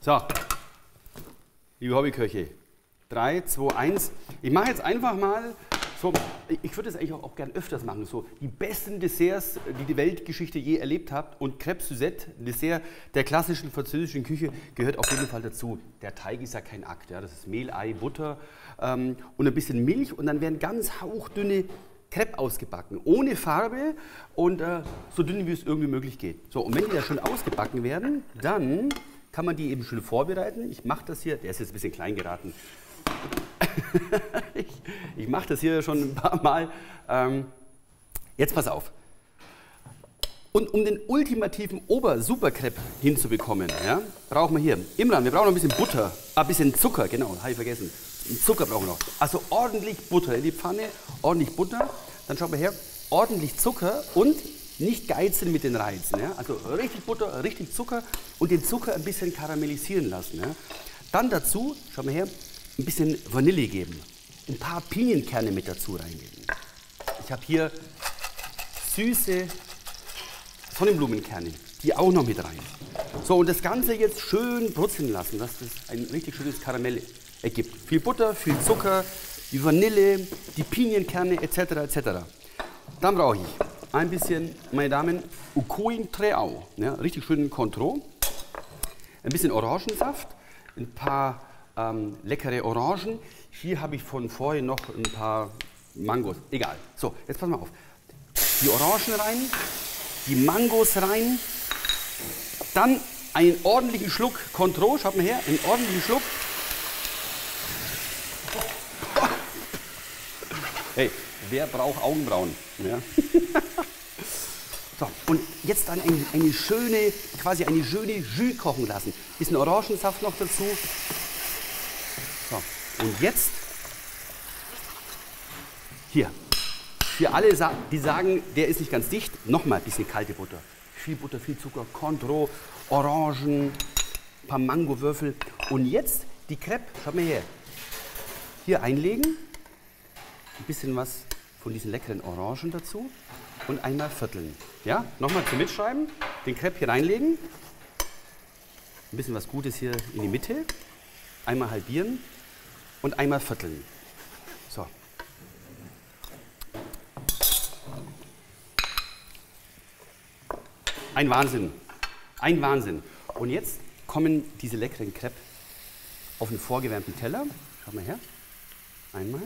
So, liebe Hobbyköche, 3, 2, 1. Ich mache jetzt einfach mal so, ich würde das eigentlich auch gern öfters machen, so die besten Desserts, die die Weltgeschichte je erlebt hat. Und Crêpe Suzette, ein Dessert der klassischen französischen Küche, gehört auf jeden Fall dazu. Der Teig ist ja kein Akt, ja. Das ist Mehl, Ei, Butter und ein bisschen Milch und dann werden ganz hauchdünne Crêpe ausgebacken, ohne Farbe und so dünn, wie es irgendwie möglich geht. So, und wenn die da schon ausgebacken werden, dann kann man die eben schön vorbereiten. Ich mache das hier, der ist jetzt ein bisschen klein geraten. Ich mache das hier schon ein paar Mal. Jetzt pass auf. Und um den ultimativen Ober-Super-Crepe hinzubekommen, ja, brauchen wir hier, Imran, wir brauchen noch ein bisschen Butter, ein bisschen Zucker, genau, habe ich vergessen. Zucker brauchen wir noch. Also ordentlich Butter in die Pfanne, ordentlich Butter. Dann schauen wir her, ordentlich Zucker und nicht geizen mit den Reizen. Ja? Also richtig Butter, richtig Zucker und den Zucker ein bisschen karamellisieren lassen. Ja? Dann dazu, schauen wir her, ein bisschen Vanille geben. Ein paar Pinienkerne mit dazu reingeben. Ich habe hier süße Sonnenblumenkerne, die auch noch mit rein. So, und das Ganze jetzt schön brutzeln lassen, dass das ein richtig schönes Karamell ergibt. Viel Butter, viel Zucker, die Vanille, die Pinienkerne etc. etc. Dann brauche ich ein bisschen, meine Damen, Ucoin-Treau, ja, richtig schönen Cointreau, ein bisschen Orangensaft, ein paar leckere Orangen. Hier habe ich von vorhin noch ein paar Mangos, egal. So, jetzt pass mal auf. Die Orangen rein, die Mangos rein, dann einen ordentlichen Schluck Cointreau, schaut mal her, einen ordentlichen Schluck. Hey, wer braucht Augenbrauen? Ja. So, und jetzt dann eine schöne, quasi eine schöne Jus kochen lassen. Bisschen Orangensaft noch dazu. So, und jetzt hier. Für alle, die sagen, der ist nicht ganz dicht, nochmal ein bisschen kalte Butter. Viel Butter, viel Zucker, Cointreau, Orangen, ein paar Mangowürfel. Und jetzt die Crêpe, schaut mal her. Hier einlegen. Ein bisschen was von diesen leckeren Orangen dazu und einmal vierteln. Ja, nochmal zum Mitschreiben, den Crêpe hier reinlegen, ein bisschen was Gutes hier in die Mitte, einmal halbieren und einmal vierteln. So. Ein Wahnsinn, ein Wahnsinn. Und jetzt kommen diese leckeren Crêpe auf einen vorgewärmten Teller. Schaut mal her, einmal.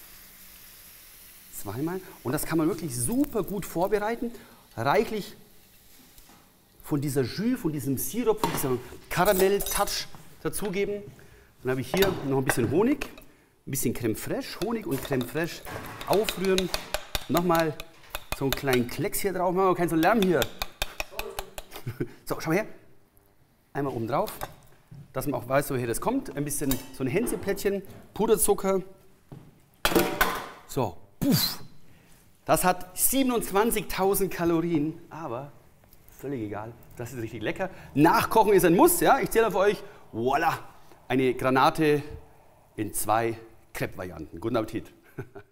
Zweimal. Und das kann man wirklich super gut vorbereiten. Reichlich von dieser Jus, von diesem Sirup, von diesem Karamell-Touch dazugeben. Dann habe ich hier noch ein bisschen Honig, ein bisschen Crème fraîche, Honig und Crème fraîche aufrühren. Nochmal so einen kleinen Klecks hier drauf, machen wir keinen so Lärm hier. So, schau mal her. Einmal oben drauf, dass man auch weiß, woher das kommt. Ein bisschen so ein Hänselplättchen, Puderzucker. So. Puff. Das hat 27.000 Kalorien, aber völlig egal. Das ist richtig lecker. Nachkochen ist ein Muss. Ja? Ich zähle für euch, voilà, eine Granate in 2 Crepe-Varianten. Guten Appetit.